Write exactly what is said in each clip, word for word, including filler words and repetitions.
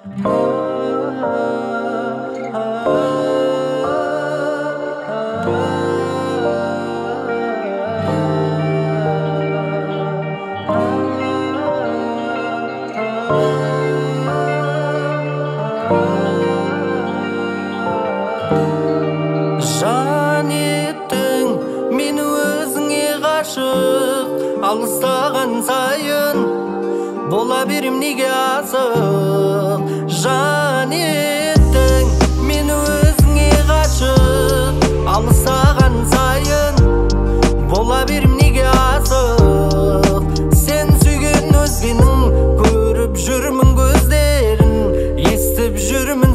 Жан еттің мені өзіңе ғашық, алыстаған сайын бола берем неге асық. Жан еттің мені өзіңе ғашық, алыстаған сайын бола берем неге асық. Сен сүйген өзгенің көріп жүрмін көздерін, естіп жүрмін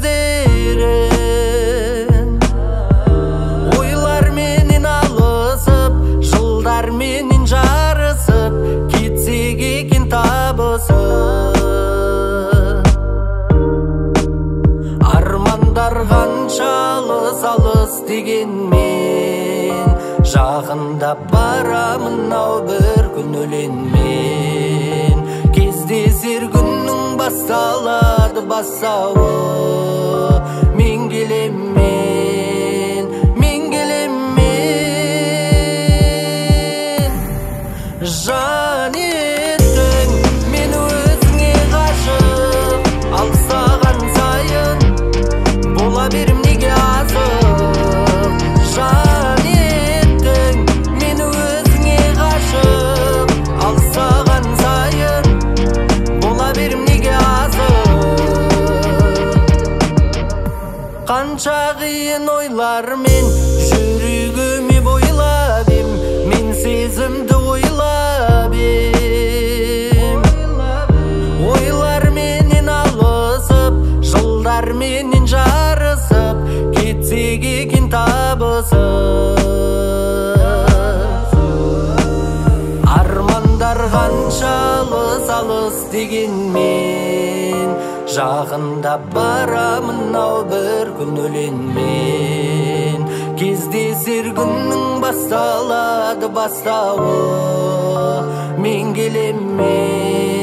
сөздерін. Ойлар менен алысып, жылдар менен жарысып, кетсек екен табысып. Армандар қанша алыс-алыс дегенмен, жақында барамын ау бір күн өлеңмен. Кездесер күннің басталады бастауы, мен келем мен, мен келем мен. Жан еттің мені өзіңе ғашық, алыстаған сайын бола берем неге асық. Жан еттің мені өзіңе ғашық, алыстаған сайын бола берем неге асық. Қанша қиын ойлармен жүрегіме бойлап ем, мен сезімді ойлап ем. Ойлар менен алысып, жылдар менен жарысып, кетсек екен табысып. Армандар қанша алыс-алыс дегенмен, жақында барамын ау бір күн өлеңмен. Кездесер күннің басталады бастауы, мен келем мен.